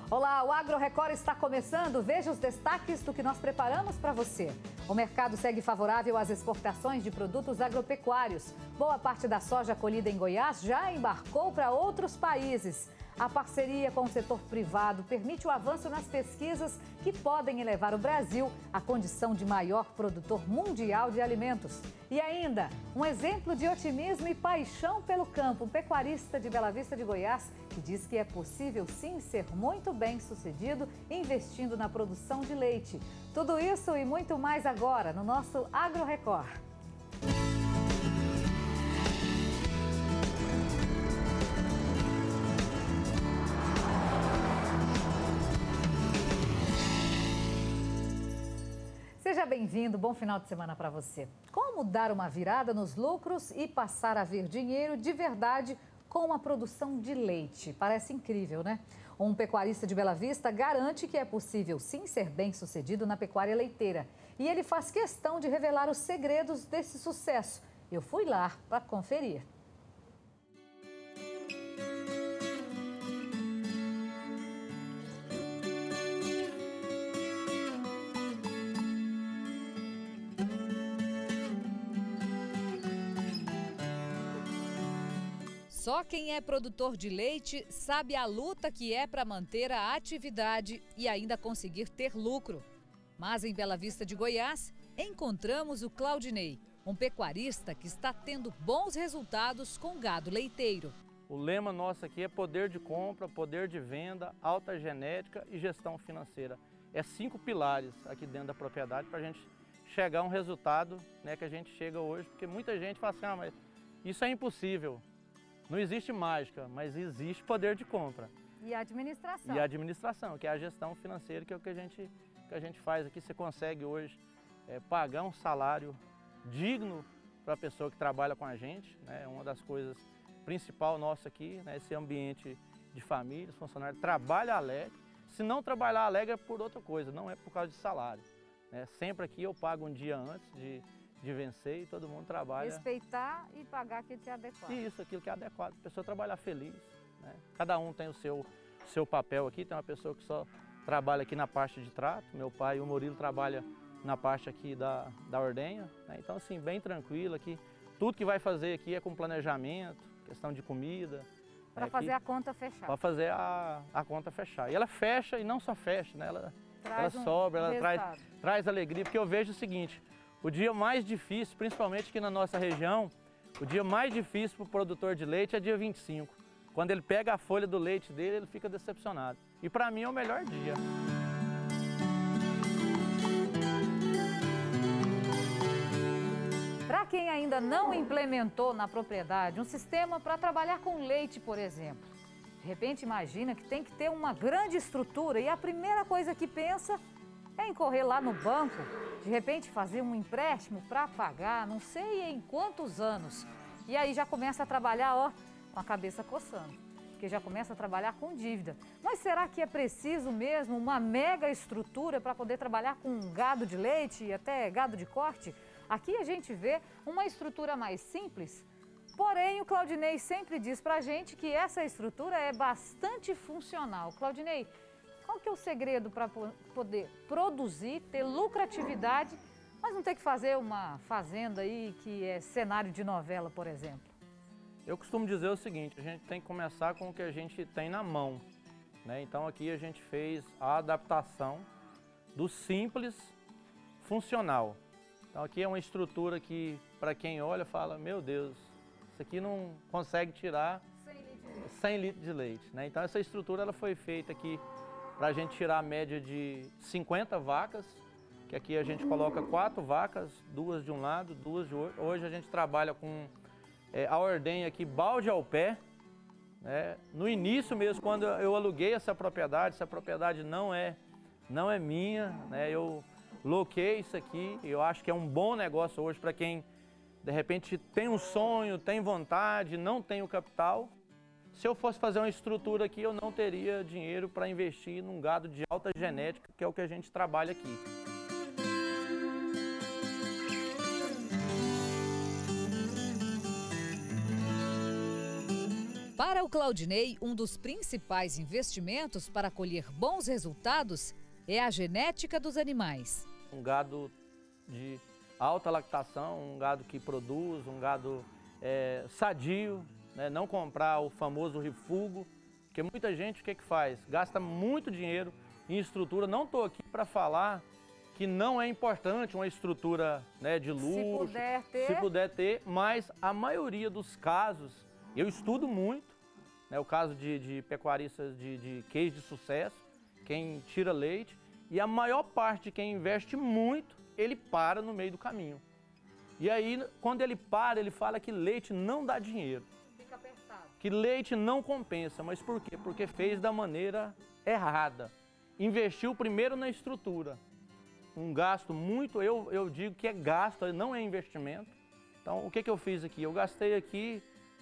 Olá, o Agro Record está começando. Veja os destaques do que nós preparamos para você. O mercado segue favorável às exportações de produtos agropecuários. Boa parte da soja colhida em Goiás já embarcou para outros países. A parceria com o setor privado permite o avanço nas pesquisas que podem elevar o Brasil à condição de maior produtor mundial de alimentos. E ainda, um exemplo de otimismo e paixão pelo campo. Um pecuarista de Bela Vista de Goiás que diz que é possível sim ser muito bem sucedido investindo na produção de leite. Tudo isso e muito mais agora no nosso Agro Record. Seja bem-vindo, bom final de semana para você. Como dar uma virada nos lucros e passar a ver dinheiro de verdade com a produção de leite? Parece incrível, né? Um pecuarista de Bela Vista garante que é possível sim ser bem-sucedido na pecuária leiteira. E ele faz questão de revelar os segredos desse sucesso. Eu fui lá para conferir. Só quem é produtor de leite sabe a luta que é para manter a atividade e ainda conseguir ter lucro. Mas em Bela Vista de Goiás, encontramos o Claudinei, um pecuarista que está tendo bons resultados com gado leiteiro. O lema nosso aqui é poder de compra, poder de venda, alta genética e gestão financeira. É 5 pilares aqui dentro da propriedade para a gente chegar a um resultado, né, que a gente chega hoje, porque muita gente fala assim, mas isso é impossível. Não existe mágica, mas existe poder de compra. E a administração. E a administração, que é a gestão financeira, que é o que a gente faz aqui. Você consegue hoje pagar um salário digno para a pessoa que trabalha com a gente. Né? Uma das coisas principais nossa aqui, né? Esse ambiente de família, os funcionários trabalham alegre. Se não trabalhar alegre é por outra coisa, não é por causa de salário. Né? Sempre aqui eu pago um dia antes de vencer e todo mundo trabalha. Respeitar e pagar aquilo que é adequado. Isso, aquilo que é adequado, a pessoa trabalhar feliz. Né? Cada um tem o seu papel aqui, tem uma pessoa que só trabalha aqui na parte de trato, meu pai, o Murilo, trabalha na parte aqui da ordenha. Né? Então assim, bem tranquilo aqui, tudo que vai fazer aqui é com planejamento, questão de comida. Para fazer a conta fechar. Para fazer a conta fechar. E ela fecha e não só fecha, né? Ela sobra, ela traz alegria, porque eu vejo o seguinte, o dia mais difícil, principalmente aqui na nossa região, o dia mais difícil para o produtor de leite é dia 25. Quando ele pega a folha do leite dele, ele fica decepcionado. E para mim é o melhor dia. Para quem ainda não implementou na propriedade um sistema para trabalhar com leite, por exemplo, de repente imagina que tem que ter uma grande estrutura e a primeira coisa que pensa é em correr lá no banco, de repente fazer um empréstimo para pagar, não sei em quantos anos. E aí já começa a trabalhar, ó, com a cabeça coçando, porque já começa a trabalhar com dívida. Mas será que é preciso mesmo uma mega estrutura para poder trabalhar com gado de leite e até gado de corte? Aqui a gente vê uma estrutura mais simples, porém o Claudinei sempre diz para a gente que essa estrutura é bastante funcional. Claudinei, qual que é o segredo para poder produzir, ter lucratividade, mas não ter que fazer uma fazenda aí que é cenário de novela, por exemplo? Eu costumo dizer o seguinte, a gente tem que começar com o que a gente tem na mão. Né? Então aqui a gente fez a adaptação do simples funcional. Então aqui é uma estrutura que, para quem olha, fala, meu Deus, isso aqui não consegue tirar 100 litros de leite. Né? Então essa estrutura ela foi feita aqui para a gente tirar a média de 50 vacas, que aqui a gente coloca 4 vacas, 2 de um lado, 2 de outro. Hoje a gente trabalha com a ordenha aqui balde ao pé. Né? No início mesmo, quando eu aluguei essa propriedade não é minha, né? Eu loquei isso aqui, eu acho que é um bom negócio hoje para quem de repente tem um sonho, tem vontade, não tem o capital. Se eu fosse fazer uma estrutura aqui, eu não teria dinheiro para investir num gado de alta genética, que é o que a gente trabalha aqui. Para o Claudinei, um dos principais investimentos para colher bons resultados é a genética dos animais. Um gado de alta lactação, um gado que produz, um gado sadio, né? Não comprar o famoso refúgio, porque muita gente o que faz? Gasta muito dinheiro em estrutura. Não estou aqui para falar que não é importante uma estrutura, né, de luxo, se puder ter, mas a maioria dos casos, eu estudo muito, né, o caso de pecuaristas de queijo de sucesso, quem tira leite, e a maior parte de quem investe muito, ele para no meio do caminho. E aí, quando ele para, ele fala que leite não dá dinheiro. Fica apertado. Que leite não compensa, mas por quê? Porque fez da maneira errada. Investiu primeiro na estrutura. Um gasto muito, eu digo que é gasto, não é investimento. Então, o que eu fiz aqui? Eu gastei aqui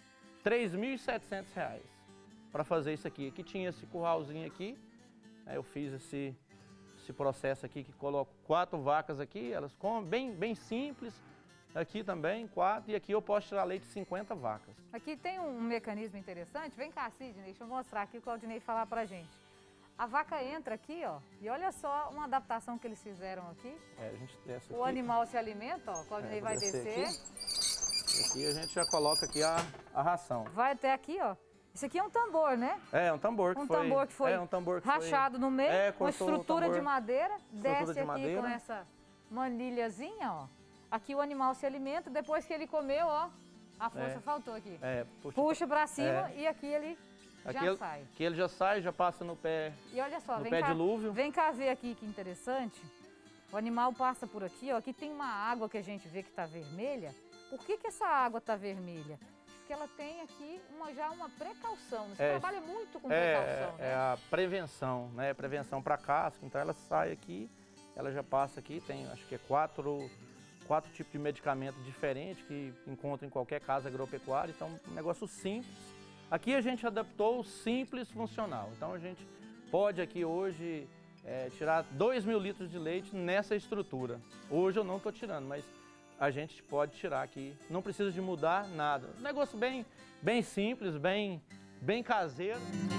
R$ 3.700 para fazer isso aqui. Aqui tinha esse curralzinho aqui, eu fiz esse processo aqui que coloco 4 vacas aqui, elas comem bem simples. Aqui também 4 e aqui eu posso tirar leite de 50 vacas. Aqui tem um mecanismo interessante. Vem cá, Sidney, deixa eu mostrar aqui o Claudinei falar pra gente. A vaca entra aqui, ó, e olha só uma adaptação que eles fizeram aqui. A gente desce aqui. O animal se alimenta, ó, o Claudinei vai descer. Aqui a gente já coloca aqui a ração. Vai até aqui, ó. Isso aqui é um tambor, né? É um tambor que foi... Um tambor que foi rachado no meio, com estrutura de madeira. Desce aqui com essa manilhazinha, ó. Aqui o animal se alimenta, depois que ele comeu, ó, a força faltou aqui. Puxa pra cima e aqui ele... já sai. Aqui ele já sai, já passa no pé. E olha só, no pé dilúvio. Vem cá ver aqui que interessante. O animal passa por aqui, ó. Aqui tem uma água que a gente vê que está vermelha. Por que essa água está vermelha? Porque ela tem aqui já uma precaução. Você trabalha muito com precaução, né? É a prevenção, né? Prevenção para casca. Então ela sai aqui, ela já passa aqui, tem acho que é 4 tipos de medicamento diferentes que encontra em qualquer casa agropecuária. Então, um negócio simples. Aqui a gente adaptou o simples funcional. Então a gente pode aqui hoje tirar 2.000 litros de leite nessa estrutura. Hoje eu não estou tirando, mas a gente pode tirar aqui. Não precisa de mudar nada. Um negócio bem simples, bem caseiro.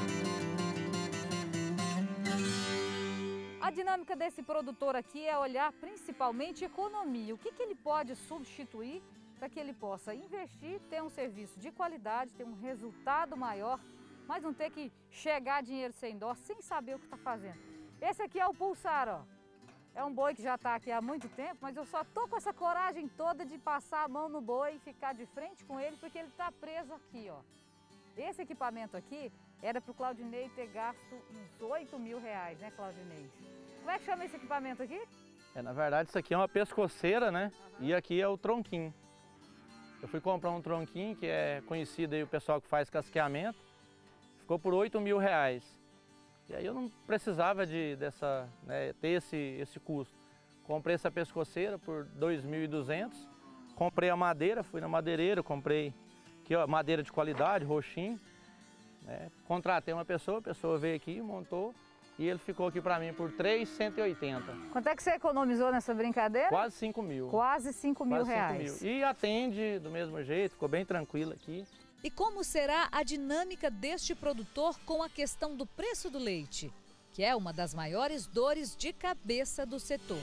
A dinâmica desse produtor aqui é olhar principalmente economia. O que ele pode substituir para que ele possa investir, ter um serviço de qualidade, ter um resultado maior, mas não ter que chegar dinheiro sem dó, sem saber o que está fazendo. Esse aqui é o Pulsar, ó. É um boi que já está aqui há muito tempo, mas eu só estou com essa coragem toda de passar a mão no boi e ficar de frente com ele, porque ele está preso aqui, ó. Esse equipamento aqui era para o Claudinei ter gasto uns R$8.000, né, Claudinei? Como é que chama esse equipamento aqui? Na verdade, isso aqui é uma pescoceira, né? E aqui é o tronquinho. Eu fui comprar um tronquinho, que é conhecido aí o pessoal que faz casqueamento, ficou por R$8.000. E aí eu não precisava ter esse custo. Comprei essa pescoceira por R$2.200, comprei a madeira, fui na madeireira, comprei aqui, ó, madeira de qualidade, roxinho. Né? Contratei uma pessoa, a pessoa veio aqui, montou e ele ficou aqui para mim por R$3.180. Quanto é que você economizou nessa brincadeira? Quase R$5.000. Quase R$5.000. E atende do mesmo jeito, ficou bem tranquilo aqui. E como será a dinâmica deste produtor com a questão do preço do leite, que é uma das maiores dores de cabeça do setor?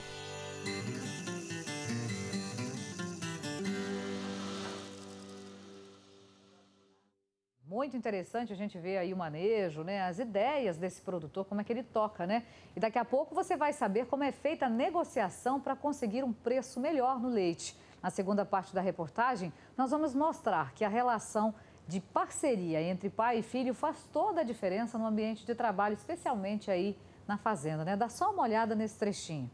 Muito interessante a gente ver aí o manejo, né, as ideias desse produtor, como é que ele toca, né? E daqui a pouco você vai saber como é feita a negociação para conseguir um preço melhor no leite. Na segunda parte da reportagem, nós vamos mostrar que a relação de parceria entre pai e filho faz toda a diferença no ambiente de trabalho, especialmente aí na fazenda, né? Dá só uma olhada nesse trechinho.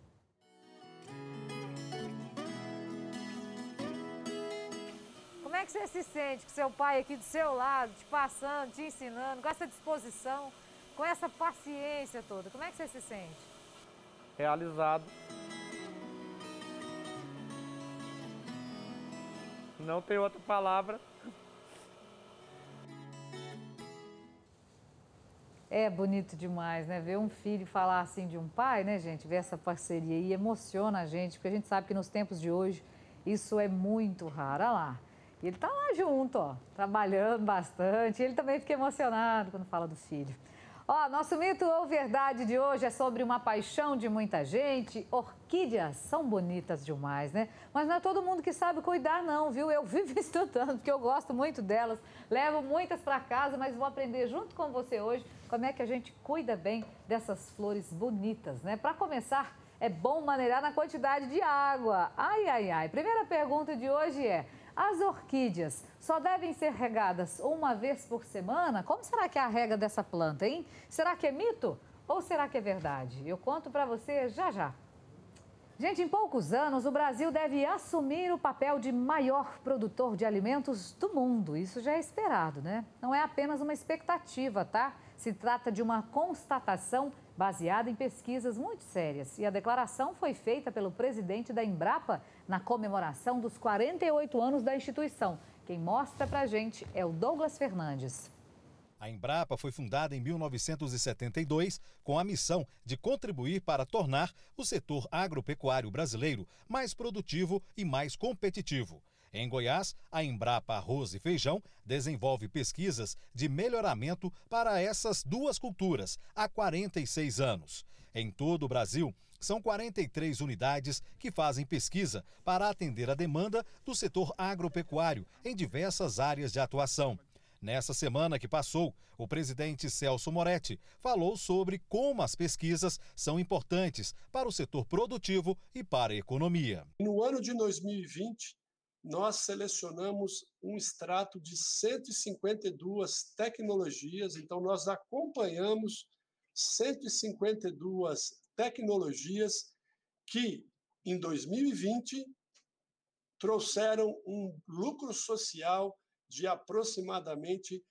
Como é que você se sente com seu pai aqui do seu lado, te passando, te ensinando, com essa disposição, com essa paciência toda? Como é que você se sente? Realizado. Não tem outra palavra. É bonito demais, né? Ver um filho falar assim de um pai, né, gente? Ver essa parceria aí emociona a gente, porque a gente sabe que nos tempos de hoje isso é muito raro. Olha lá. E ele está lá junto, ó, trabalhando bastante. Ele também fica emocionado quando fala dos filhos. Ó, nosso mito ou verdade de hoje é sobre uma paixão de muita gente. Orquídeas são bonitas demais, né? Mas não é todo mundo que sabe cuidar não, viu? Eu vivo estudando, porque eu gosto muito delas. Levo muitas para casa, mas vou aprender junto com você hoje como é que a gente cuida bem dessas flores bonitas, né? Para começar, é bom maneirar na quantidade de água. Ai, ai, ai. Primeira pergunta de hoje é: as orquídeas só devem ser regadas uma vez por semana? Como será que é a rega dessa planta, hein? Será que é mito ou será que é verdade? Eu conto para você já já. Gente, em poucos anos, o Brasil deve assumir o papel de maior produtor de alimentos do mundo. Isso já é esperado, né? Não é apenas uma expectativa, tá? Se trata de uma constatação baseada em pesquisas muito sérias. E a declaração foi feita pelo presidente da Embrapa na comemoração dos 48 anos da instituição. Quem mostra pra gente é o Douglas Fernandes. A Embrapa foi fundada em 1972 com a missão de contribuir para tornar o setor agropecuário brasileiro mais produtivo e mais competitivo. Em Goiás, a Embrapa Arroz e Feijão desenvolve pesquisas de melhoramento para essas duas culturas há 46 anos. Em todo o Brasil, são 43 unidades que fazem pesquisa para atender a demanda do setor agropecuário em diversas áreas de atuação. Nessa semana que passou, o presidente Celso Moretti falou sobre como as pesquisas são importantes para o setor produtivo e para a economia. No ano de 2020, nós selecionamos um extrato de 152 tecnologias, então nós acompanhamos 152 tecnologias que, em 2020, trouxeram um lucro social de aproximadamente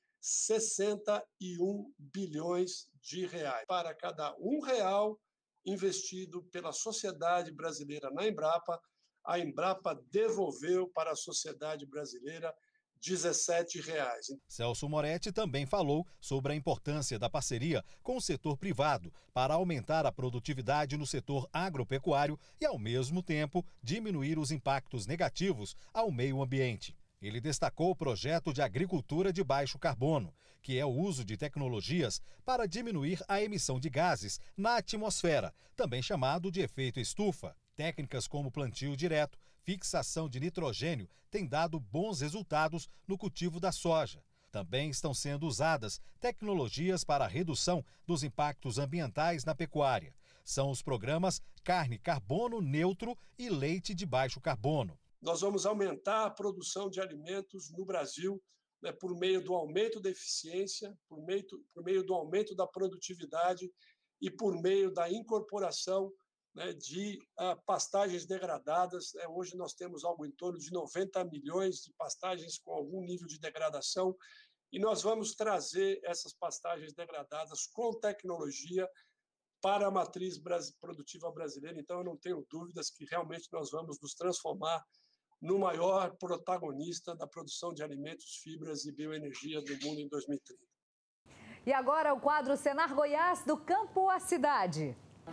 61 bilhões de reais. Para cada R$1 investido pela sociedade brasileira na Embrapa, a Embrapa devolveu para a sociedade brasileira R$17. Celso Moretti também falou sobre a importância da parceria com o setor privado para aumentar a produtividade no setor agropecuário e, ao mesmo tempo, diminuir os impactos negativos ao meio ambiente. Ele destacou o projeto de agricultura de baixo carbono, que é o uso de tecnologias para diminuir a emissão de gases na atmosfera, também chamado de efeito estufa. Técnicas como plantio direto, fixação de nitrogênio têm dado bons resultados no cultivo da soja. Também estão sendo usadas tecnologias para a redução dos impactos ambientais na pecuária. São os programas Carne Carbono Neutro e Leite de Baixo Carbono. Nós vamos aumentar a produção de alimentos no Brasil, né, por meio do aumento da eficiência, por meio do aumento da produtividade e por meio da incorporação, né, de pastagens degradadas. Hoje nós temos algo em torno de 90 milhões de pastagens com algum nível de degradação e nós vamos trazer essas pastagens degradadas com tecnologia para a matriz produtiva brasileira. Então, eu não tenho dúvidas que realmente nós vamos nos transformar no maior protagonista da produção de alimentos, fibras e bioenergia do mundo em 2030. E agora o quadro Senar Goiás, do campo à cidade.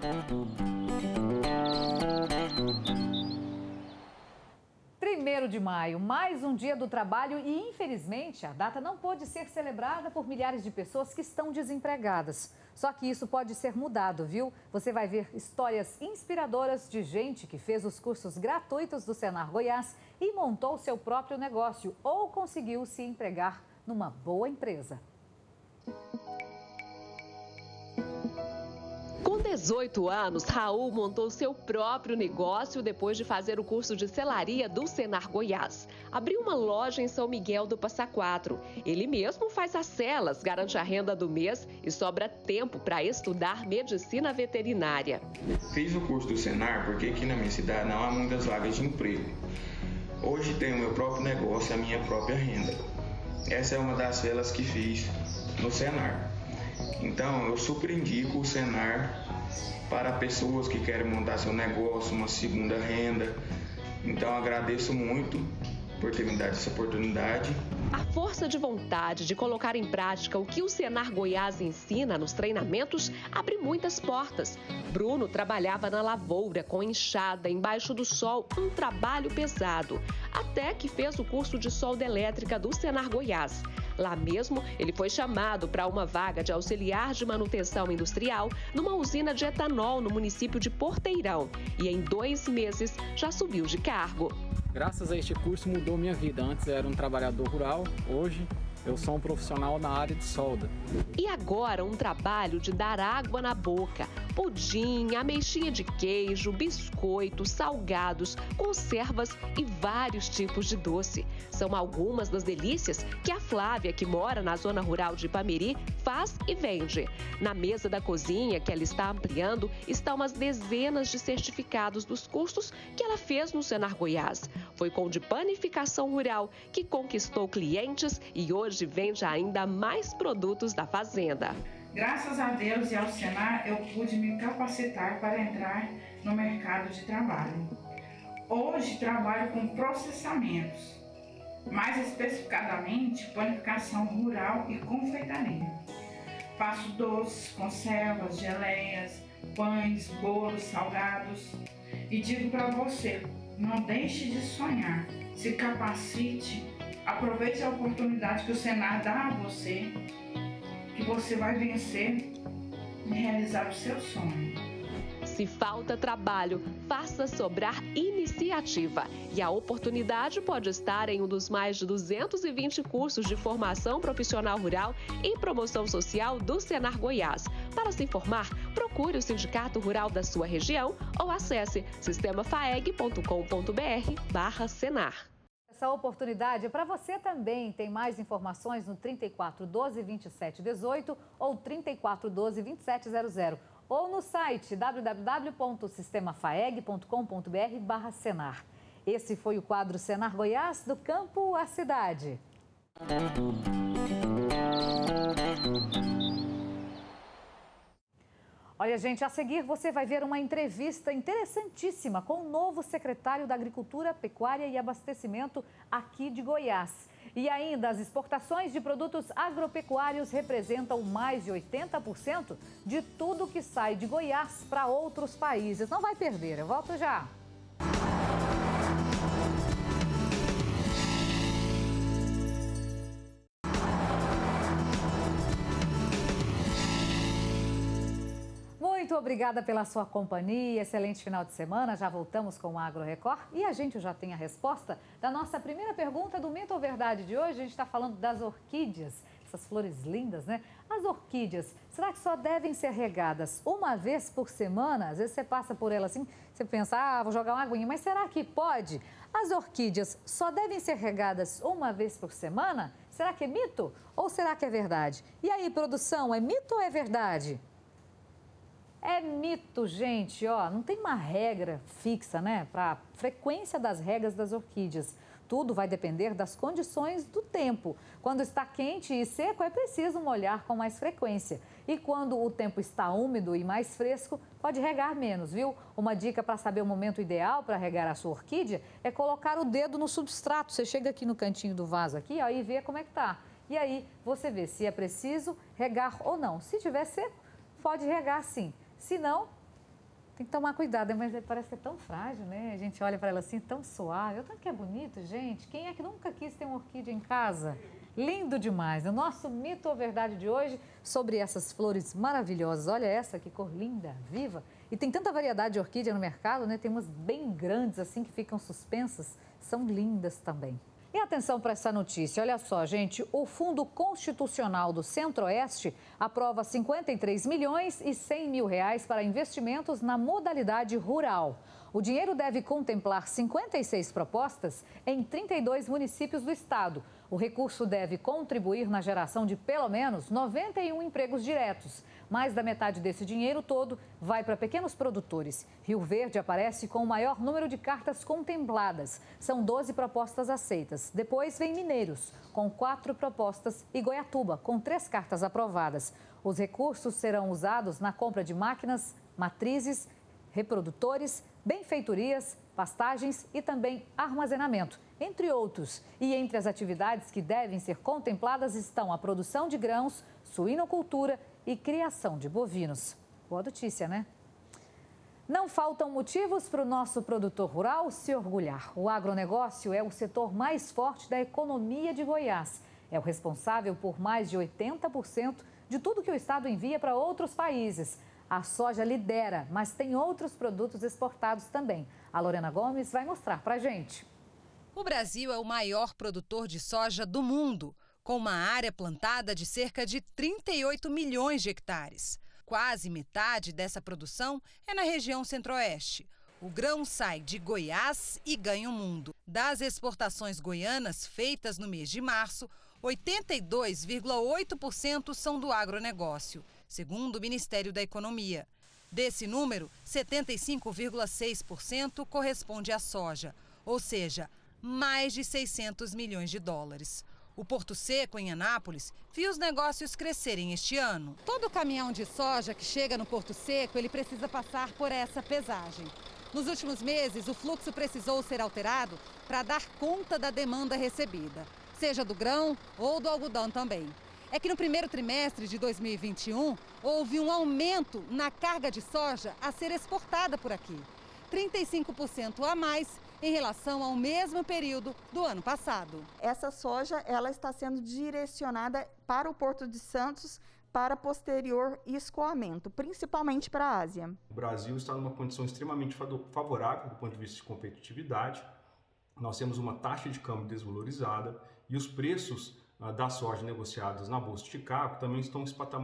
1º de maio, mais um dia do trabalho e, infelizmente, a data não pôde ser celebrada por milhares de pessoas que estão desempregadas. Só que isso pode ser mudado, viu? Você vai ver histórias inspiradoras de gente que fez os cursos gratuitos do Senar Goiás e montou seu próprio negócio ou conseguiu se empregar numa boa empresa. Com 18 anos, Raul montou seu próprio negócio depois de fazer o curso de selaria do Senar Goiás. Abriu uma loja em São Miguel do Passa Quatro. Ele mesmo faz as celas, garante a renda do mês e sobra tempo para estudar medicina veterinária. Fiz o curso do Senar porque aqui na minha cidade não há muitas vagas de emprego. Hoje tenho meu próprio negócio e a minha própria renda. Essa é uma das celas que fiz no Senar. Então, eu super indico o Senar para pessoas que querem montar seu negócio, uma segunda renda. Então, agradeço muito por ter me dado essa oportunidade A força de vontade de colocar em prática o que o Senar Goiás ensina nos treinamentos abre muitas portas. Bruno trabalhava na lavoura com enxada, embaixo do sol, um trabalho pesado, até que fez o curso de solda elétrica do Senar Goiás. Lá mesmo, ele foi chamado para uma vaga de auxiliar de manutenção industrial numa usina de etanol no município de Porteirão. E em 2 meses já subiu de cargo. Graças a este curso mudou minha vida. Antes eu era um trabalhador rural, hoje eu sou um profissional na área de solda. E agora um trabalho de dar água na boca. Pudim, ameixinha de queijo, biscoitos, salgados, conservas e vários tipos de doce. São algumas das delícias que a Flávia, que mora na zona rural de Ipameri, faz e vende. Na mesa da cozinha, que ela está ampliando, estão umas dezenas de certificados dos cursos que ela fez no Senar Goiás. Foi com o de panificação rural que conquistou clientes e hoje vende ainda mais produtos da fazenda. Graças a Deus e ao Senar, eu pude me capacitar para entrar no mercado de trabalho. Hoje trabalho com processamentos, mais especificadamente panificação rural e confeitaria. Faço doces, conservas, geleias, pães, bolos, salgados. E digo para você, não deixe de sonhar, se capacite, aproveite a oportunidade que o Senar dá a você, que você vai vencer e realizar o seu sonho. Se falta trabalho, faça sobrar iniciativa. E a oportunidade pode estar em um dos mais de 220 cursos de formação profissional rural e promoção social do Senar Goiás. Para se informar, procure o Sindicato Rural da sua região ou acesse sistemafaeg.com.br/Senar. Essa oportunidade é para você também. Tem mais informações no 34 12 27 18 ou 34 12 27 00 ou no site www.sistemafaeg.com.br/Senar. Esse foi o quadro Senar Goiás, do campo à cidade. Olha, gente, a seguir você vai ver uma entrevista interessantíssima com o novo secretário da Agricultura, Pecuária e Abastecimento aqui de Goiás. E ainda, as exportações de produtos agropecuários representam mais de 80% de tudo que sai de Goiás para outros países. Não vai perder, eu volto já. Muito obrigada pela sua companhia, excelente final de semana. Já voltamos com o Agro Record e a gente já tem a resposta da nossa primeira pergunta do Mito ou Verdade de hoje. A gente está falando das orquídeas, essas flores lindas, né? As orquídeas, será que só devem ser regadas uma vez por semana? Às vezes você passa por ela assim, você pensa, vou jogar uma aguinha, mas será que pode? As orquídeas só devem ser regadas uma vez por semana? Será que é mito ou será que é verdade? E aí, produção, é mito ou é verdade? É mito, gente, não tem uma regra fixa, né, para a frequência das regas das orquídeas. Tudo vai depender das condições do tempo. Quando está quente e seco, é preciso molhar com mais frequência. E quando o tempo está úmido e mais fresco, pode regar menos, viu? Uma dica para saber o momento ideal para regar a sua orquídea é colocar o dedo no substrato. Você chega aqui no cantinho do vaso aqui, e vê como é que tá. E aí você vê se é preciso regar ou não. Se tiver seco, pode regar sim. Se não, tem que tomar cuidado, mas parece que é tão frágil, né? A gente olha para ela assim, tão suave. Tanto que é bonito, gente. Quem é que nunca quis ter uma orquídea em casa? Lindo demais. O nosso mito ou verdade de hoje sobre essas flores maravilhosas. Olha essa, que cor linda, viva. E tem tanta variedade de orquídea no mercado, né? Tem umas bem grandes assim que ficam suspensas. São lindas também. E atenção para essa notícia, olha só, gente, o Fundo Constitucional do Centro-Oeste aprova 53 milhões e 100 mil reais para investimentos na modalidade rural. O dinheiro deve contemplar 56 propostas em 32 municípios do estado. O recurso deve contribuir na geração de pelo menos 91 empregos diretos. Mais da metade desse dinheiro todo vai para pequenos produtores. Rio Verde aparece com o maior número de cartas contempladas. São 12 propostas aceitas. Depois vem Mineiros, com 4 propostas, e Goiatuba, com 3 cartas aprovadas. Os recursos serão usados na compra de máquinas, matrizes, reprodutores, benfeitorias, pastagens e também armazenamento, entre outros. E entre as atividades que devem ser contempladas estão a produção de grãos, suinocultura e criação de bovinos. Boa notícia, né? Não faltam motivos para o nosso produtor rural se orgulhar. O agronegócio é o setor mais forte da economia de Goiás. É o responsável por mais de 80% de tudo que o estado envia para outros países. A soja lidera, mas tem outros produtos exportados também. A Lorena Gomes vai mostrar para a gente. O Brasil é o maior produtor de soja do mundo, com uma área plantada de cerca de 38 milhões de hectares. Quase metade dessa produção é na região centro-oeste. O grão sai de Goiás e ganha o mundo. Das exportações goianas feitas no mês de março, 82,8% são do agronegócio, segundo o Ministério da Economia. Desse número, 75,6% corresponde à soja, ou seja, mais de 600 milhões de dólares. O Porto Seco, em Anápolis, viu os negócios crescerem este ano. Todo caminhão de soja que chega no Porto Seco, ele precisa passar por essa pesagem. Nos últimos meses, o fluxo precisou ser alterado para dar conta da demanda recebida, seja do grão ou do algodão também. É que no primeiro trimestre de 2021, houve um aumento na carga de soja a ser exportada por aqui. 35% a mais em relação ao mesmo período do ano passado. Essa soja ela está sendo direcionada para o Porto de Santos para posterior escoamento, principalmente para a Ásia. O Brasil está numa condição extremamente favorável do ponto de vista de competitividade. Nós temos uma taxa de câmbio desvalorizada e os preços da soja negociados na Bolsa de Chicago também estão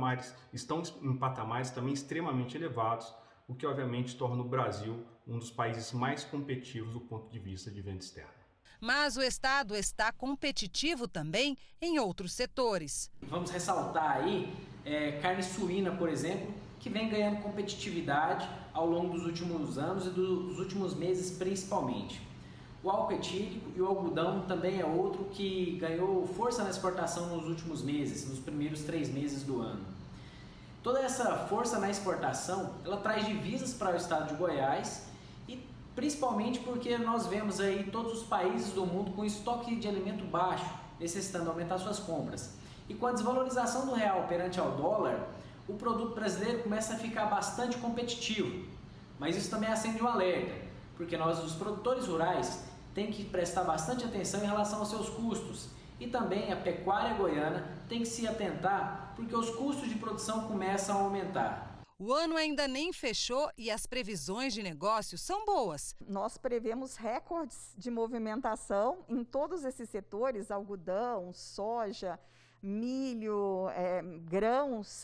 em patamares também extremamente elevados, o que obviamente torna o Brasil um dos países mais competitivos do ponto de vista de venda externa. Mas o Estado está competitivo também em outros setores. Vamos ressaltar aí carne suína, por exemplo, que vem ganhando competitividade ao longo dos últimos anos e dos últimos meses principalmente. O álcool etílico e o algodão também é outro que ganhou força na exportação nos últimos meses, nos primeiros 3 meses do ano. Toda essa força na exportação, ela traz divisas para o estado de Goiás e principalmente porque nós vemos aí todos os países do mundo com estoque de alimento baixo, necessitando aumentar suas compras. E com a desvalorização do real perante ao dólar, o produto brasileiro começa a ficar bastante competitivo. Mas isso também acende um alerta, porque nós, os produtores rurais, tem que prestar bastante atenção em relação aos seus custos. E também a pecuária goiana tem que se atentar, porque os custos de produção começam a aumentar. O ano ainda nem fechou e as previsões de negócio são boas. Nós prevemos recordes de movimentação em todos esses setores, algodão, soja, milho, grãos,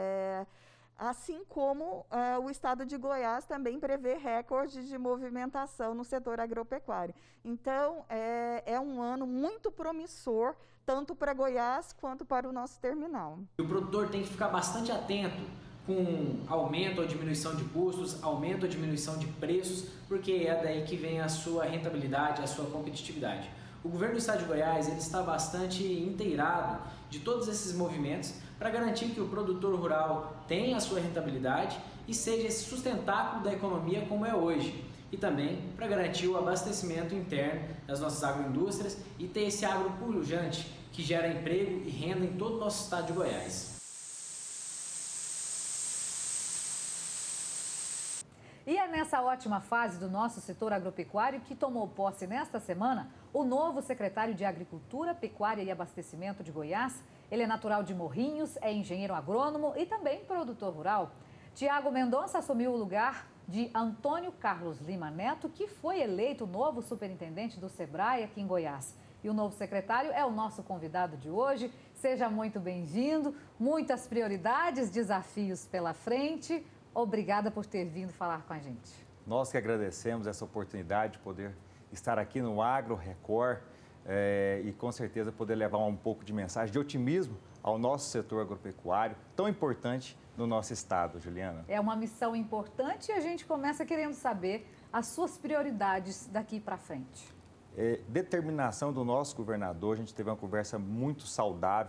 assim como o estado de Goiás também prevê recordes de movimentação no setor agropecuário. Então, é um ano muito promissor, tanto para Goiás quanto para o nosso terminal. O produtor tem que ficar bastante atento com aumento ou diminuição de custos, aumento ou diminuição de preços, porque é daí que vem a sua rentabilidade, a sua competitividade. O governo do estado de Goiás ele está bastante inteirado de todos esses movimentos para garantir que o produtor rural tenha a sua rentabilidade e seja esse sustentáculo da economia como é hoje. E também para garantir o abastecimento interno das nossas agroindústrias e ter esse agro pujante que gera emprego e renda em todo o nosso estado de Goiás. E é nessa ótima fase do nosso setor agropecuário que tomou posse nesta semana o novo secretário de Agricultura, Pecuária e Abastecimento de Goiás. Ele é natural de Morrinhos, é engenheiro agrônomo e também produtor rural. Tiago Mendonça assumiu o lugar de Antônio Carlos Lima Neto, que foi eleito novo superintendente do SEBRAE aqui em Goiás. E o novo secretário é o nosso convidado de hoje. Seja muito bem-vindo. Muitas prioridades, desafios pela frente. Obrigada por ter vindo falar com a gente. Nós que agradecemos essa oportunidade de poder estar aqui no Agro Record e com certeza poder levar um pouco de mensagem de otimismo ao nosso setor agropecuário, tão importante no nosso estado, Juliana. É uma missão importante e a gente começa querendo saber as suas prioridades daqui para frente. Determinação do nosso governador, a gente teve uma conversa muito saudável.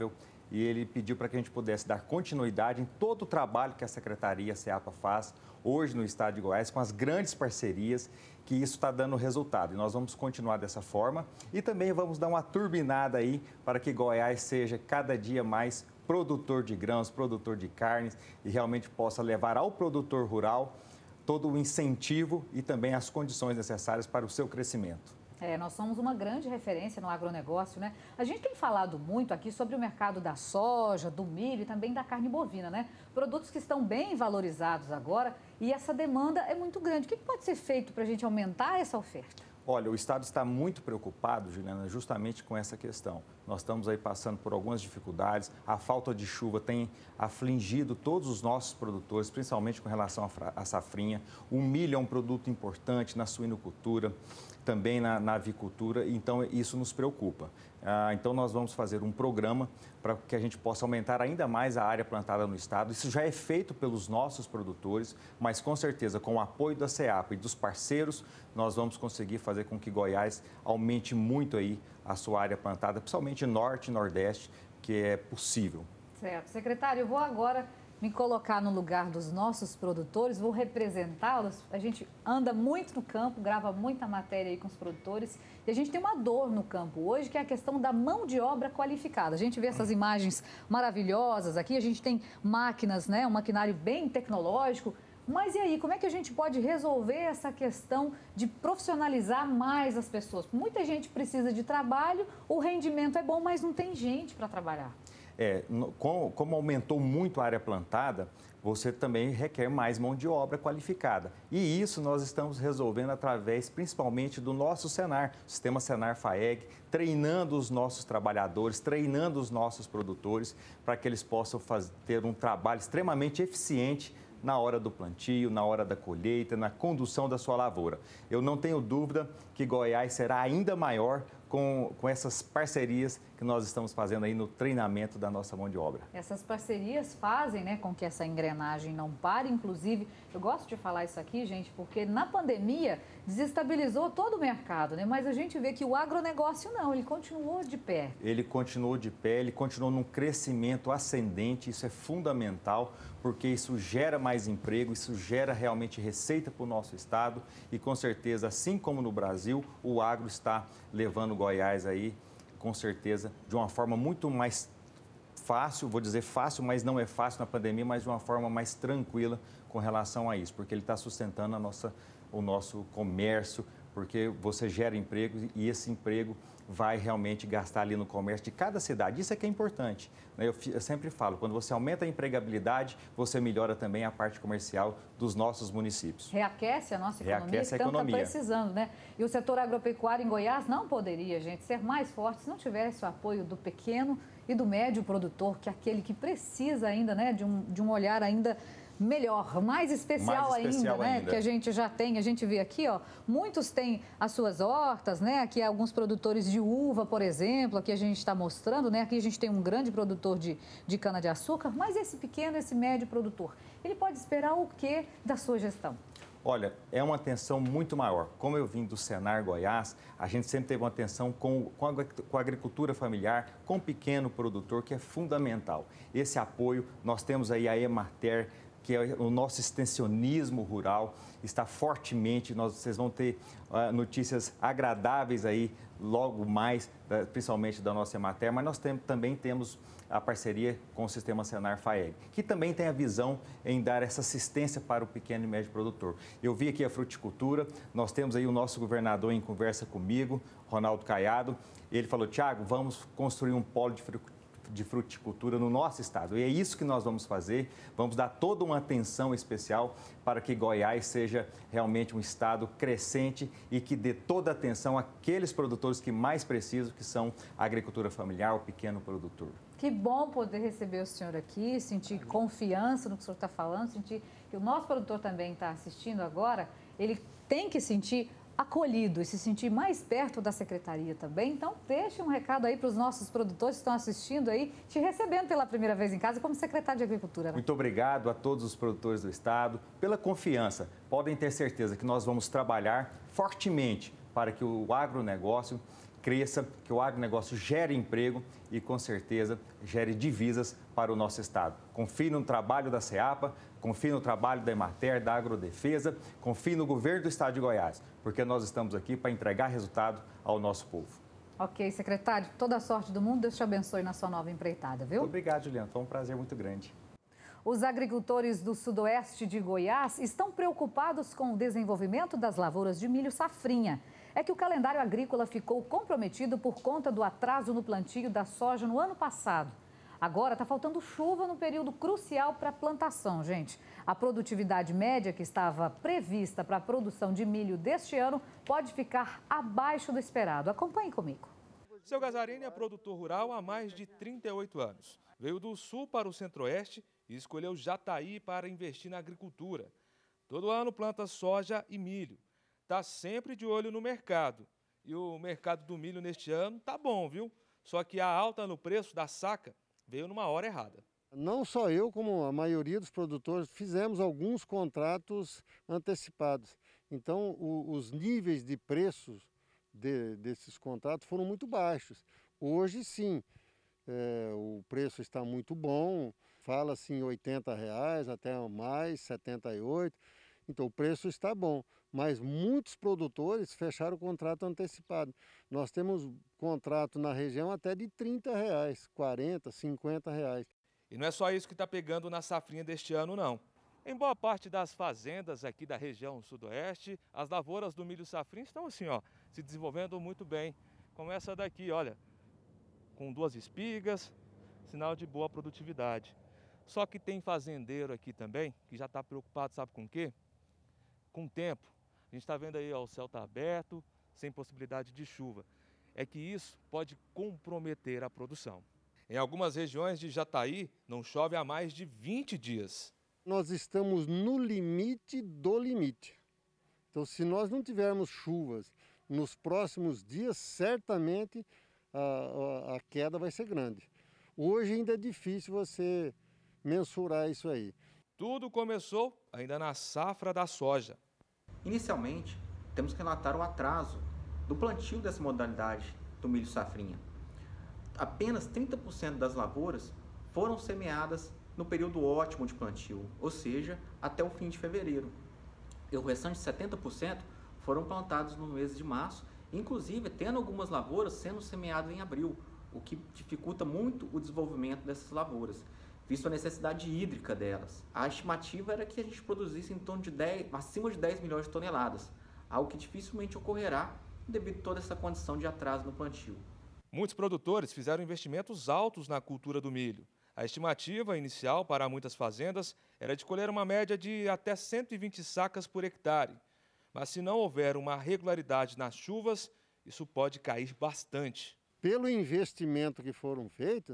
e ele pediu para que a gente pudesse dar continuidade em todo o trabalho que a Secretaria SEAPA faz hoje no estado de Goiás, com as grandes parcerias, que isso está dando resultado. E nós vamos continuar dessa forma e também vamos dar uma turbinada aí para que Goiás seja cada dia mais produtor de grãos, produtor de carnes e realmente possa levar ao produtor rural todo o incentivo e também as condições necessárias para o seu crescimento. Nós somos uma grande referência no agronegócio, né? A gente tem falado muito aqui sobre o mercado da soja, do milho e também da carne bovina, né? Produtos que estão bem valorizados agora e essa demanda é muito grande. O que pode ser feito para a gente aumentar essa oferta? Olha, o Estado está muito preocupado, Juliana, justamente com essa questão. Nós estamos aí passando por algumas dificuldades, a falta de chuva tem afligido todos os nossos produtores, principalmente com relação à safrinha. O milho é um produto importante na suinocultura, também na avicultura, então isso nos preocupa. Então nós vamos fazer um programa para que a gente possa aumentar ainda mais a área plantada no estado. Isso já é feito pelos nossos produtores, mas com certeza com o apoio da SEAPA e dos parceiros, nós vamos conseguir fazer com que Goiás aumente muito aí a sua área plantada, principalmente norte e nordeste, que é possível. Certo. Secretário, eu vou agora me colocar no lugar dos nossos produtores, vou representá-los. A gente anda muito no campo, grava muita matéria aí com os produtores e a gente tem uma dor no campo hoje, que é a questão da mão de obra qualificada. A gente vê essas imagens maravilhosas aqui, a gente tem máquinas, né, um maquinário bem tecnológico, mas e aí, como é que a gente pode resolver essa questão de profissionalizar mais as pessoas? Muita gente precisa de trabalho, o rendimento é bom, mas não tem gente para trabalhar. Como aumentou muito a área plantada, você também requer mais mão de obra qualificada. E isso nós estamos resolvendo através, principalmente, do nosso Senar, Sistema Senar-FAEG, treinando os nossos trabalhadores, treinando os nossos produtores, para que eles possam ter um trabalho extremamente eficiente na hora do plantio, na hora da colheita, na condução da sua lavoura. Eu não tenho dúvida que Goiás será ainda maior com essas parcerias que nós estamos fazendo aí no treinamento da nossa mão de obra. Essas parcerias fazem, né, com que essa engrenagem não pare. Inclusive, eu gosto de falar isso aqui, gente, porque na pandemia desestabilizou todo o mercado, né? Mas a gente vê que o agronegócio não, ele continuou de pé. Ele continuou de pé, ele continuou num crescimento ascendente, isso é fundamental, porque isso gera mais emprego, isso gera realmente receita para o nosso estado e com certeza, assim como no Brasil, o agro está levando Goiás aí, com certeza, de uma forma muito mais fácil, vou dizer fácil, mas não é fácil na pandemia, mas de uma forma mais tranquila com relação a isso, porque ele está sustentando o nosso comércio, porque você gera emprego e esse emprego vai realmente gastar ali no comércio de cada cidade. Isso é que é importante, né? Eu sempre falo, quando você aumenta a empregabilidade, você melhora também a parte comercial dos nossos municípios. Reaquece a nossa economia, Reaquece a economia. Tanto está precisando, né? E o setor agropecuário em Goiás não poderia, gente, ser mais forte se não tivesse o apoio do pequeno e do médio produtor, que é aquele que precisa ainda, né, de um olhar ainda melhor, mais especial ainda, que a gente já tem. A gente vê aqui, ó, muitos têm as suas hortas, né? Aqui alguns produtores de uva, por exemplo, aqui a gente está mostrando, né? Aqui a gente tem um grande produtor de cana-de-açúcar, mas esse pequeno, esse médio produtor, ele pode esperar o quê da sua gestão? Olha, é uma atenção muito maior. Como eu vim do Senar Goiás, a gente sempre teve uma atenção com a agricultura familiar, com o pequeno produtor, que é fundamental. Esse apoio, nós temos aí a Emater, que é o nosso extensionismo rural, está fortemente, vocês vão ter notícias agradáveis aí logo mais, principalmente da nossa Emater, mas nós também temos a parceria com o Sistema Senar-FAEG, que também tem a visão em dar essa assistência para o pequeno e médio produtor. Eu vi aqui a fruticultura, nós temos aí o nosso governador em conversa comigo, Ronaldo Caiado, ele falou, Tiago, vamos construir um polo de fruticultura no nosso estado. E é isso que nós vamos fazer, vamos dar toda uma atenção especial para que Goiás seja realmente um estado crescente e que dê toda a atenção àqueles produtores que mais precisam, que são a agricultura familiar, o pequeno produtor. Que bom poder receber o senhor aqui, sentir confiança no que o senhor está falando, sentir que o nosso produtor também está assistindo agora, ele tem que sentir acolhido e se sentir mais perto da secretaria também. Então, deixe um recado aí para os nossos produtores que estão assistindo aí, te recebendo pela primeira vez em casa como secretário de Agricultura. Né? Muito obrigado a todos os produtores do estado pela confiança. Podem ter certeza que nós vamos trabalhar fortemente para que o agronegócio cresça, que o agronegócio gere emprego e, com certeza, gere divisas para o nosso estado. Confie no trabalho da SEAPA, confie no trabalho da Emater, da Agrodefesa, confie no governo do estado de Goiás, porque nós estamos aqui para entregar resultado ao nosso povo. Ok, secretário, toda a sorte do mundo, Deus te abençoe na sua nova empreitada, viu? Obrigado, Juliana, foi um prazer muito grande. Os agricultores do sudoeste de Goiás estão preocupados com o desenvolvimento das lavouras de milho safrinha. É que o calendário agrícola ficou comprometido por conta do atraso no plantio da soja no ano passado. Agora está faltando chuva no período crucial para a plantação, gente. A produtividade média que estava prevista para a produção de milho deste ano pode ficar abaixo do esperado. Acompanhe comigo. Seu Gazarini é produtor rural há mais de 38 anos. Veio do sul para o centro-oeste e escolheu Jataí para investir na agricultura. Todo ano planta soja e milho. Está sempre de olho no mercado. E o mercado do milho neste ano tá bom, viu? Só que a alta no preço da saca veio numa hora errada. Não só eu, como a maioria dos produtores, fizemos alguns contratos antecipados. Então, os níveis de preços desses contratos foram muito baixos. Hoje, sim, o preço está muito bom, fala-se em R$80, até mais, 78. Então, o preço está bom, mas muitos produtores fecharam o contrato antecipado. Nós temos contrato na região até de R$30, R$40, R$50. E não é só isso que está pegando na safrinha deste ano, não. Em boa parte das fazendas aqui da região sudoeste, as lavouras do milho safrinha estão assim, ó, se desenvolvendo muito bem. Como essa daqui, olha, com 2 espigas, sinal de boa produtividade. Só que tem fazendeiro aqui também que já está preocupado, sabe com o quê? Com o tempo. A gente está vendo aí, ó, o céu está aberto, sem possibilidade de chuva. É que isso pode comprometer a produção. Em algumas regiões de Jataí, não chove há mais de 20 dias. Nós estamos no limite do limite. Então, se nós não tivermos chuvas nos próximos dias, certamente a queda vai ser grande. Hoje ainda é difícil você mensurar isso aí. Tudo começou ainda na safra da soja. Inicialmente, temos que relatar o atraso do plantio dessa modalidade do milho safrinha. Apenas 30% das lavouras foram semeadas no período ótimo de plantio, ou seja, até o fim de fevereiro. E o restante 70% foram plantados no mês de março, inclusive tendo algumas lavouras sendo semeadas em abril, o que dificulta muito o desenvolvimento dessas lavouras, visto a necessidade hídrica delas. A estimativa era que a gente produzisse em torno de acima de 10 milhões de toneladas, algo que dificilmente ocorrerá devido a toda essa condição de atraso no plantio. Muitos produtores fizeram investimentos altos na cultura do milho. A estimativa inicial para muitas fazendas era de colher uma média de até 120 sacas por hectare. Mas se não houver uma regularidade nas chuvas, isso pode cair bastante. Pelo investimento que foram feitos,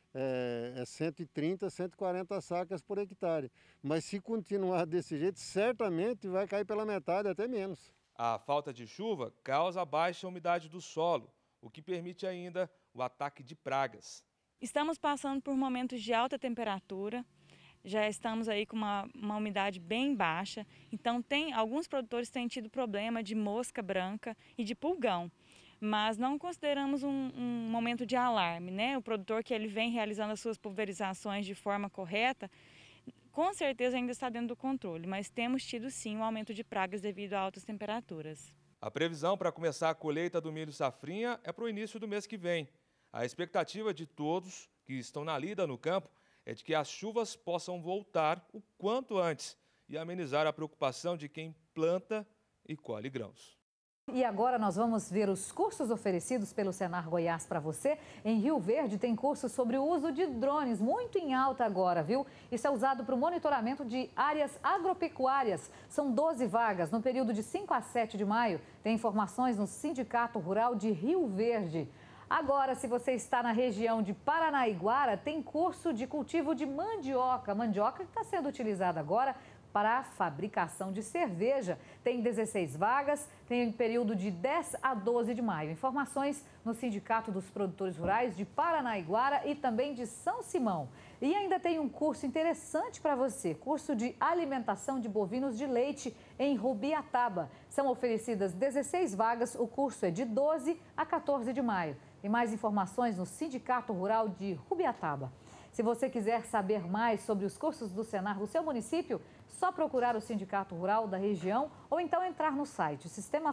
é 130, 140 sacas por hectare. Mas se continuar desse jeito, certamente vai cair pela metade, até menos. A falta de chuva causa baixa umidade do solo, o que permite ainda o ataque de pragas. Estamos passando por momentos de alta temperatura, já estamos aí com uma umidade bem baixa, então alguns produtores têm tido problema de mosca branca e de pulgão, mas não consideramos um momento de alarme, né? O produtor que ele vem realizando as suas pulverizações de forma correta, com certeza ainda está dentro do controle, mas temos tido sim um aumento de pragas devido a altas temperaturas. A previsão para começar a colheita do milho safrinha é para o início do mês que vem. A expectativa de todos que estão na lida no campo é de que as chuvas possam voltar o quanto antes e amenizar a preocupação de quem planta e colhe grãos. E agora nós vamos ver os cursos oferecidos pelo Senar Goiás para você. Em Rio Verde tem curso sobre o uso de drones, muito em alta agora, viu? Isso é usado para o monitoramento de áreas agropecuárias. São 12 vagas no período de 5 a 7 de maio. Tem informações no Sindicato Rural de Rio Verde. Agora, se você está na região de Paranaiguara, tem curso de cultivo de mandioca. Mandioca que está sendo utilizada agora para a fabricação de cerveja. Tem 16 vagas, tem período de 10 a 12 de maio. Informações no Sindicato dos Produtores Rurais de Paranaiguara e também de São Simão. E ainda tem um curso interessante para você, curso de alimentação de bovinos de leite em Rubiataba. São oferecidas 16 vagas, o curso é de 12 a 14 de maio. E mais informações no Sindicato Rural de Rubiataba. Se você quiser saber mais sobre os cursos do Senar do seu município, só procurar o Sindicato Rural da região ou então entrar no site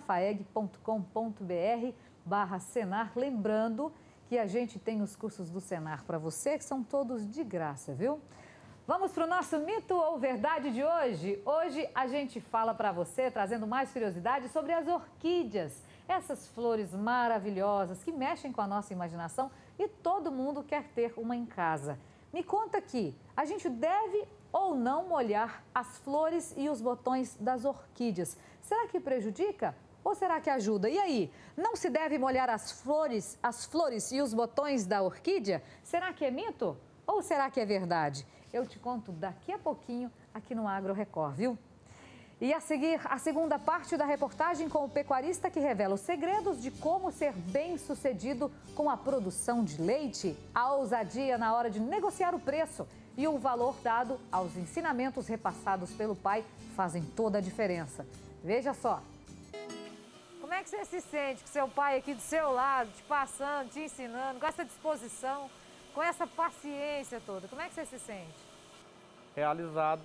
sistemafaeg.com.br/Senar. Lembrando que a gente tem os cursos do Senar para você, que são todos de graça, viu? Vamos para o nosso mito ou verdade de hoje? Hoje a gente fala para você, trazendo mais curiosidades sobre as orquídeas. Essas flores maravilhosas que mexem com a nossa imaginação e todo mundo quer ter uma em casa. Me conta aqui, a gente deve ou não molhar as flores e os botões das orquídeas? Será que prejudica ou será que ajuda? E aí, não se deve molhar as flores e os botões da orquídea? Será que é mito ou será que é verdade? Eu te conto daqui a pouquinho aqui no Agro Record, viu? E a seguir, a segunda parte da reportagem com o pecuarista que revela os segredos de como ser bem-sucedido com a produção de leite, a ousadia na hora de negociar o preço e o valor dado aos ensinamentos repassados pelo pai fazem toda a diferença. Veja só. Como é que você se sente com seu pai aqui do seu lado, te passando, te ensinando, com essa disposição, com essa paciência toda? Como é que você se sente? Realizado.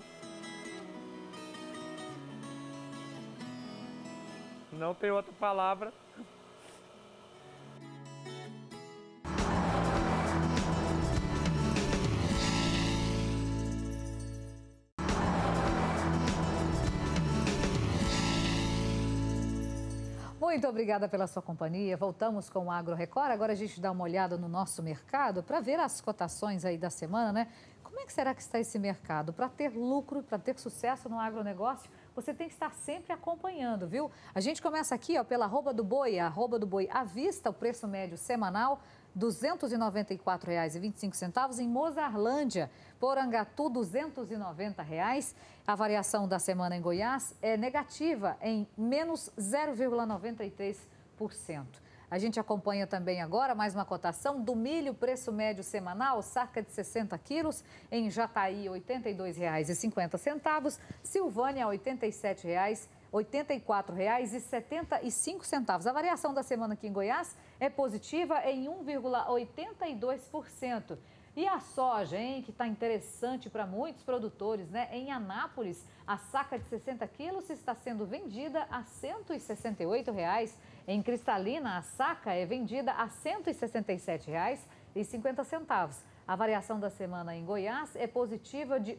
Não tem outra palavra. Muito obrigada pela sua companhia. Voltamos com o Agro Record. Agora a gente dá uma olhada no nosso mercado para ver as cotações aí da semana, né? Como é que será que está esse mercado? Para ter lucro, para ter sucesso no agronegócio, você tem que estar sempre acompanhando, viu? A gente começa aqui, ó, pela arroba do boi à vista, o preço médio semanal, R$ 294,25 em Mozarlândia, Porangatu, R$ 290. A variação da semana em Goiás é negativa em menos 0,93%. A gente acompanha também agora mais uma cotação do milho, preço médio semanal, saca de 60 quilos, em Jataí, R$ 82,50, Silvânia, R$ 84,75. A variação da semana aqui em Goiás é positiva em 1,82%. E a soja, hein, que está interessante para muitos produtores, né? Em Anápolis, a saca de 60 quilos está sendo vendida a R$ 168,00. Em Cristalina, a saca é vendida a R$ 167,50. A variação da semana em Goiás é positiva de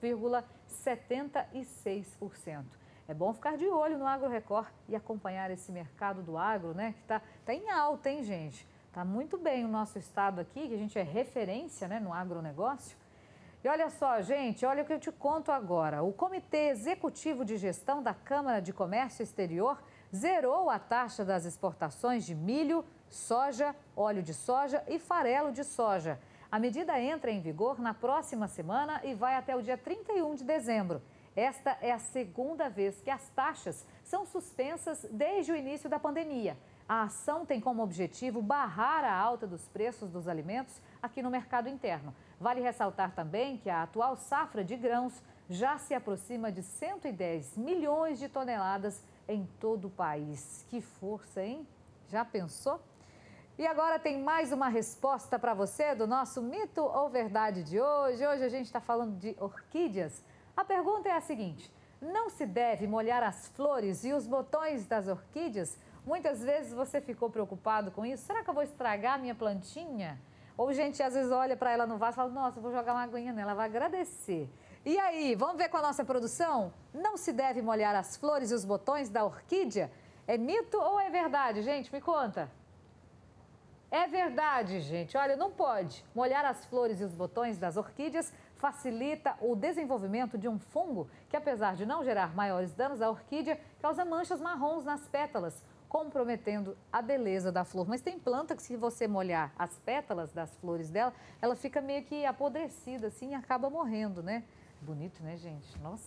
1,76%. É bom ficar de olho no Agro Record e acompanhar esse mercado do agro, né? Que tá em alta, hein, gente? Tá muito bem o nosso estado aqui, que a gente é referência, né, no agronegócio. E olha só, gente, olha o que eu te conto agora. O Comitê Executivo de Gestão da Câmara de Comércio Exterior zerou a taxa das exportações de milho, soja, óleo de soja e farelo de soja. A medida entra em vigor na próxima semana e vai até o dia 31 de dezembro. Esta é a segunda vez que as taxas são suspensas desde o início da pandemia. A ação tem como objetivo barrar a alta dos preços dos alimentos aqui no mercado interno. Vale ressaltar também que a atual safra de grãos já se aproxima de 110 milhões de toneladas em todo o país. Que força, hein? Já pensou? E agora tem mais uma resposta para você do nosso mito ou verdade de hoje. Hoje a gente está falando de orquídeas. A pergunta é a seguinte: não se deve molhar as flores e os botões das orquídeas? Muitas vezes você ficou preocupado com isso. Será que eu vou estragar a minha plantinha? Ou gente às vezes olha para ela no vaso e fala: nossa, eu vou jogar uma aguinha nela, ela vai agradecer. E aí, vamos ver com a nossa produção? Não se deve molhar as flores e os botões da orquídea? É mito ou é verdade, gente? Me conta. É verdade, gente. Olha, não pode. Molhar as flores e os botões das orquídeas facilita o desenvolvimento de um fungo que, apesar de não gerar maiores danos à orquídea, causa manchas marrons nas pétalas, comprometendo a beleza da flor. Mas tem planta que, se você molhar as pétalas das flores dela, ela fica meio que apodrecida assim e acaba morrendo, né? Bonito, né, gente? Nossa,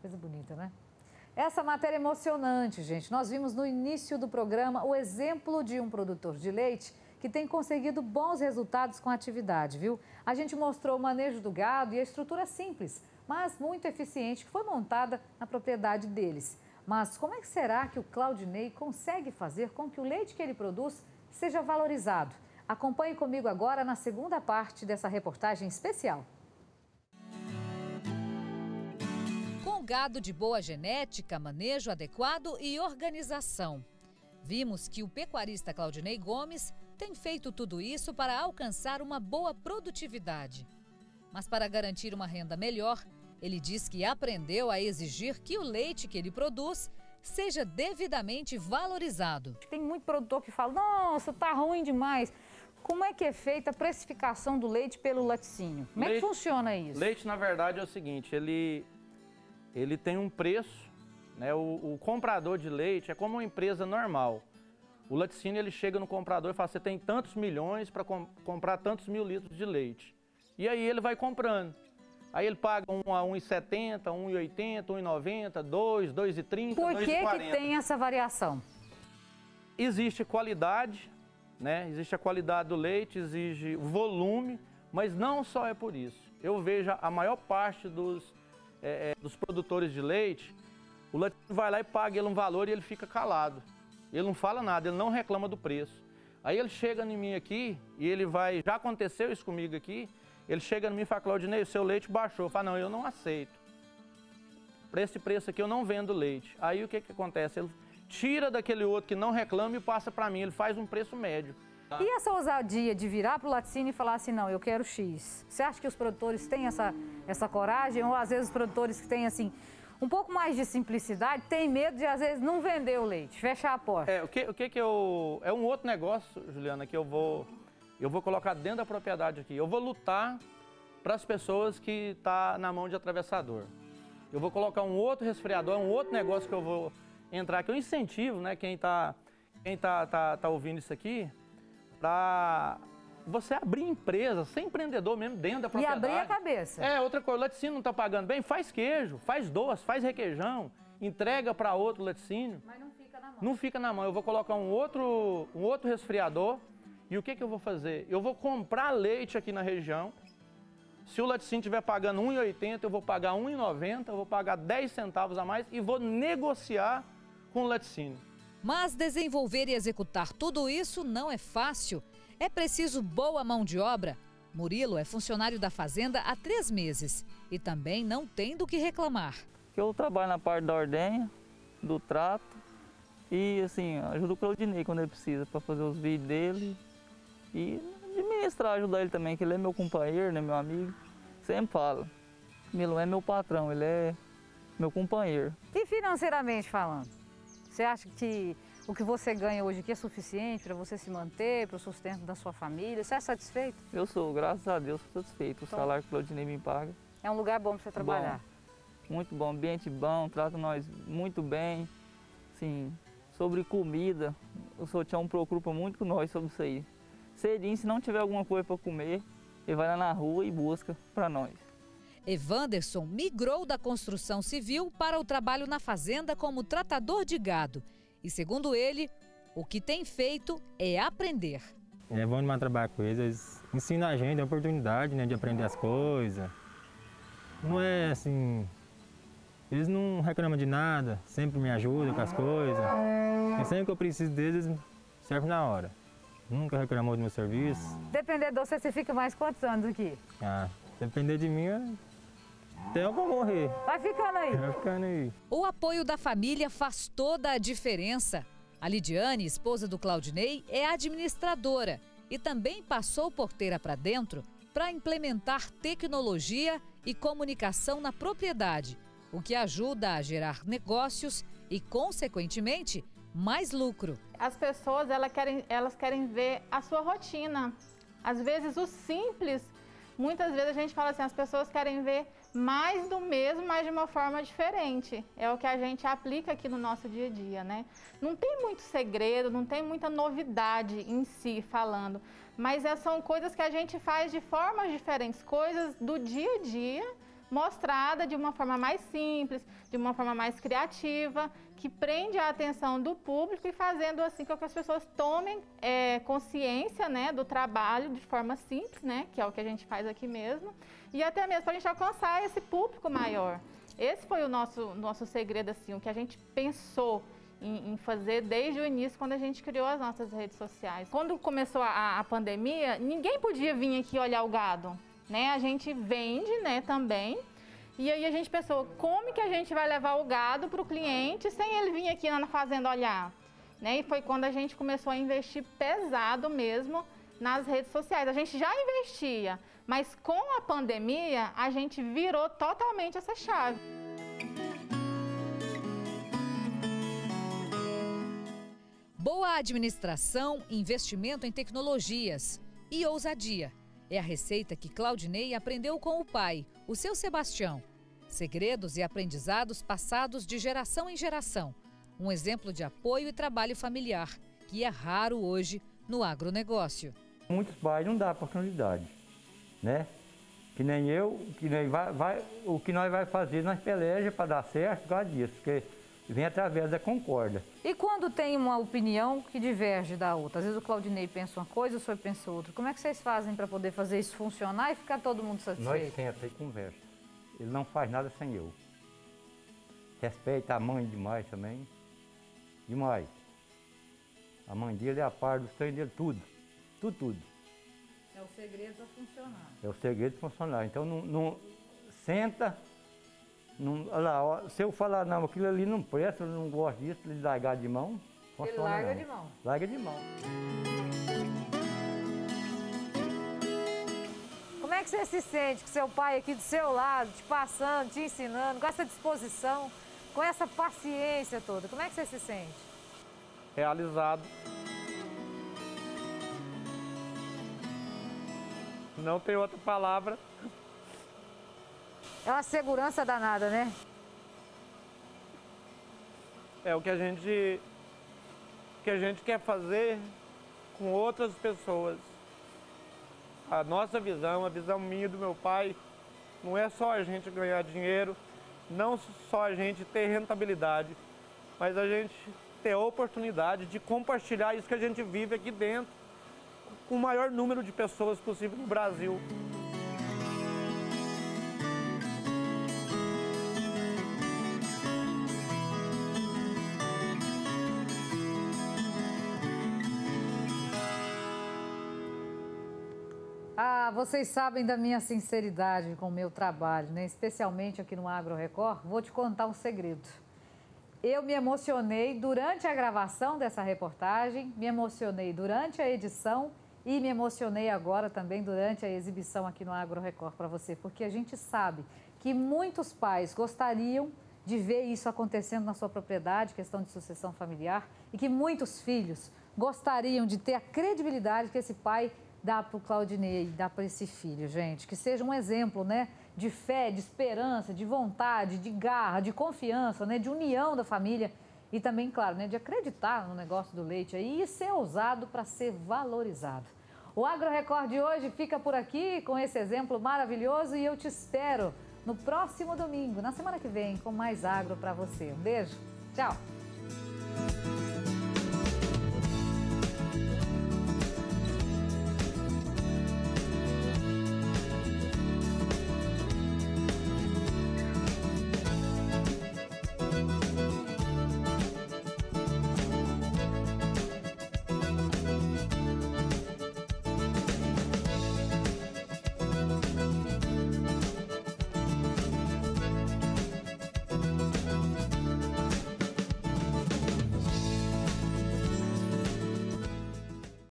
Coisa bonita, né? Essa matéria é emocionante, gente. Nós vimos no início do programa o exemplo de um produtor de leite que tem conseguido bons resultados com a atividade, viu? A gente mostrou o manejo do gado e a estrutura simples, mas muito eficiente, que foi montada na propriedade deles. Mas como é que será que o Claudinei consegue fazer com que o leite que ele produz seja valorizado? Acompanhe comigo agora na segunda parte dessa reportagem especial. Com gado de boa genética, manejo adequado e organização. Vimos que o pecuarista Claudinei Gomes tem feito tudo isso para alcançar uma boa produtividade. Mas para garantir uma renda melhor, ele diz que aprendeu a exigir que o leite que ele produz seja devidamente valorizado. Tem muito produtor que fala, nossa, tá ruim demais. Como é que é feita a precificação do leite pelo laticínio? Como é que funciona isso? Leite, na verdade, é o seguinte, ele tem um preço, né? O comprador de leite é como uma empresa normal. O laticínio, ele chega no comprador e fala, você tem tantos milhões para comprar tantos mil litros de leite. E aí ele vai comprando. Aí ele paga a 1,70, 1,80, 1,90, 2, 2,30, 2,40. Por que tem essa variação? Existe qualidade, né? Existe a qualidade do leite, exige volume, mas não só é por isso. Eu vejo a maior parte dos produtores de leite, o laticínio vai lá e paga ele um valor e ele fica calado. Ele não fala nada, ele não reclama do preço. Aí ele chega em mim aqui e ele vai, já aconteceu isso comigo aqui, ele chega em mim e fala, Claudinei, o seu leite baixou. Eu falo, não, eu não aceito. Para esse preço aqui eu não vendo leite. Aí o que acontece? Ele tira daquele outro que não reclama e passa para mim, ele faz um preço médio. E essa ousadia de virar para o laticínio e falar assim, não, eu quero X. Você acha que os produtores têm essa coragem? Ou às vezes os produtores que têm assim, um pouco mais de simplicidade, têm medo de às vezes não vender o leite, fechar a porta? É um outro negócio, Juliana, que eu vou colocar dentro da propriedade aqui. Eu vou lutar para as pessoas que estão na mão de atravessador. Eu vou colocar um outro resfriador, um outro negócio que eu vou entrar aqui. Eu incentivo, né, quem tá ouvindo isso aqui, para você abrir empresa, ser empreendedor mesmo dentro da propriedade. E abrir a cabeça. Outra coisa, o laticínio não está pagando bem, faz queijo, faz doce, faz requeijão, entrega para outro laticínio. Mas não fica na mão. Não fica na mão. Eu vou colocar um outro resfriador. E o que eu vou fazer? Eu vou comprar leite aqui na região. Se o laticínio estiver pagando R$ 1,80, eu vou pagar R$ 1,90, eu vou pagar 10 centavos a mais e vou negociar com o laticínio. Mas desenvolver e executar tudo isso não é fácil. É preciso boa mão de obra. Murilo é funcionário da fazenda há 3 meses e também não tem do que reclamar. Eu trabalho na parte da ordenha, do trato e assim, ajudo o Claudinei quando ele precisa para fazer os vídeos dele. E administrar, ajudar ele também, que ele é meu companheiro, né, meu amigo. Sempre falo, ele não é meu patrão, ele é meu companheiro. E financeiramente falando, você acha que o que você ganha hoje aqui é suficiente para você se manter, para o sustento da sua família? Você é satisfeito? Eu sou, graças a Deus, satisfeito. O salário que o Claudinei me paga. É um lugar bom para você trabalhar? Bom, muito bom, ambiente bom, trata nós muito bem. Assim, sobre comida, o senhor Tião preocupa muito com nós sobre isso aí. Cedinho, se não tiver alguma coisa para comer, ele vai lá na rua e busca para nós. Evanderson migrou da construção civil para o trabalho na fazenda como tratador de gado. E segundo ele, o que tem feito é aprender. É bom demais trabalhar com eles ensinam a gente a oportunidade, né, de aprender as coisas. Não é assim, eles não reclamam de nada, sempre me ajudam com as coisas. E sempre que eu preciso deles, serve na hora. Nunca reclamou do meu serviço. Depender de você fica mais quantos anos aqui? Depender de mim, até eu vou morrer. Vai ficando aí. Vai ficando aí. O apoio da família faz toda a diferença. A Lidiane, esposa do Claudinei, é administradora e também passou porteira para dentro para implementar tecnologia e comunicação na propriedade, o que ajuda a gerar negócios e, consequentemente, mais lucro. As pessoas elas querem ver a sua rotina. Às vezes o simples, muitas vezes a gente fala assim, as pessoas querem ver mais do mesmo, mas de uma forma diferente. É o que a gente aplica aqui no nosso dia a dia, né? Não tem muito segredo, não tem muita novidade em si falando, mas são coisas que a gente faz de formas diferentes, coisas do dia a dia, mostrada de uma forma mais simples, de uma forma mais criativa, que prende a atenção do público e fazendo assim com que as pessoas tomem consciência, né, do trabalho de forma simples, né, que é o que a gente faz aqui mesmo, e até mesmo para a gente alcançar esse público maior. Esse foi o nosso segredo, assim, o que a gente pensou em fazer desde o início, quando a gente criou as nossas redes sociais. Quando começou a pandemia, ninguém podia vir aqui olhar o gado, né? A gente vende, né, também. E aí a gente pensou, como que a gente vai levar o gado para o cliente sem ele vir aqui na fazenda olhar? Né? E foi quando a gente começou a investir pesado mesmo nas redes sociais. A gente já investia, mas com a pandemia a gente virou totalmente essa chave. Boa administração, investimento em tecnologias e ousadia. É a receita que Claudinei aprendeu com o pai, o seu Sebastião. Segredos e aprendizados passados de geração em geração. Um exemplo de apoio e trabalho familiar, que é raro hoje no agronegócio. Muitos pais não dão oportunidade, né? Que nem eu, o que nós vai fazer, nós peleja para dar certo por causa disso, porque vem através da concórdia. E quando tem uma opinião que diverge da outra? Às vezes o Claudinei pensa uma coisa, o senhor pensa outra. Como é que vocês fazem para poder fazer isso funcionar e ficar todo mundo satisfeito? Nós senta e conversa. Ele não faz nada sem eu. Respeita a mãe demais também. Demais. A mãe dele é a par dos treinos dele, tudo. Tudo. É o segredo para funcionar. É o segredo de funcionar. Então não senta. Não, olha lá, ó, se eu falar, não, aquilo ali não presta, eu não gosto disso, ele largar de mão, ele larga de mão. Larga de mão. Como é que você se sente com seu pai aqui do seu lado, te passando, te ensinando, com essa disposição, com essa paciência toda? Como é que você se sente? Realizado. Não tem outra palavra. É uma segurança danada, né? É o que a gente quer fazer com outras pessoas. A nossa visão, a visão minha e do meu pai, não é só a gente ganhar dinheiro, não só a gente ter rentabilidade, mas a gente ter a oportunidade de compartilhar isso que a gente vive aqui dentro com o maior número de pessoas possível no Brasil. Vocês sabem da minha sinceridade com o meu trabalho, né? Especialmente aqui no Agro Record. Vou te contar um segredo. Eu me emocionei durante a gravação dessa reportagem, me emocionei durante a edição e me emocionei agora também durante a exibição aqui no Agro Record para você, porque a gente sabe que muitos pais gostariam de ver isso acontecendo na sua propriedade, questão de sucessão familiar, e que muitos filhos gostariam de ter a credibilidade que esse pai dá para o Claudinei, dá para esse filho, gente. Que seja um exemplo, né, de fé, de esperança, de vontade, de garra, de confiança, né, de união da família e também, claro, né, de acreditar no negócio do leite aí e ser ousado para ser valorizado. O Agro Record de hoje fica por aqui com esse exemplo maravilhoso e eu te espero no próximo domingo, na semana que vem, com mais agro para você. Um beijo, tchau!